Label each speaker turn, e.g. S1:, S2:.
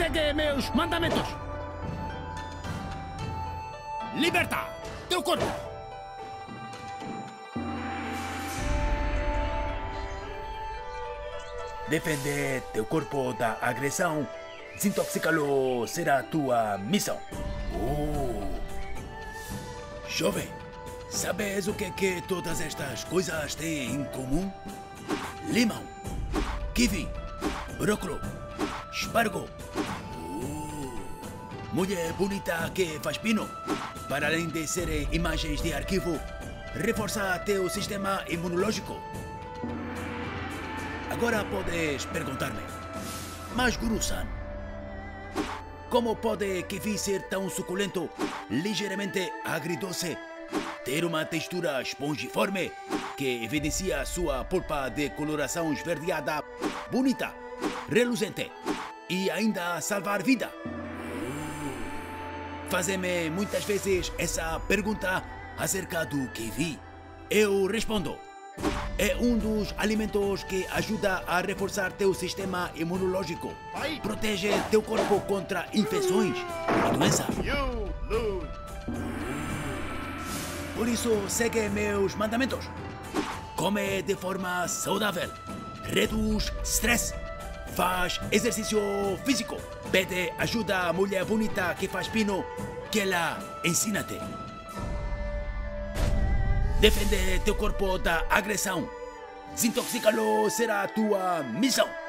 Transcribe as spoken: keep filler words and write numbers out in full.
S1: Segue meus mandamentos. Liberta teu corpo.
S2: Defender teu corpo da agressão, desintoxicá-lo será tua missão. Oh. Jovem, sabes o que é que todas estas coisas têm em comum? Limão, kiwi, brócolis, espargo. Oh. Mulher bonita que faz pino. Para além de serem imagens de arquivo, reforça teu sistema imunológico. Agora podes perguntar-me, mas Guru-san, como pode kiwi ser tão suculento, ligeiramente agridoce, ter uma textura espongiforme que evidencia sua polpa de coloração esverdeada, bonita, reluzente e ainda salvar vida? Fazem-me muitas vezes essa pergunta acerca do kiwi. Eu respondo. É um dos alimentos que ajuda a reforçar teu sistema imunológico. Protege teu corpo contra infecções e doença. Por isso, segue meus mandamentos. Come de forma saudável. Reduz stress. Faz exercício físico. Pede ajuda à mulher bonita que faz pino, que ela ensina-te. Defende teu corpo da agressão. Desintoxicá-lo será a tua missão.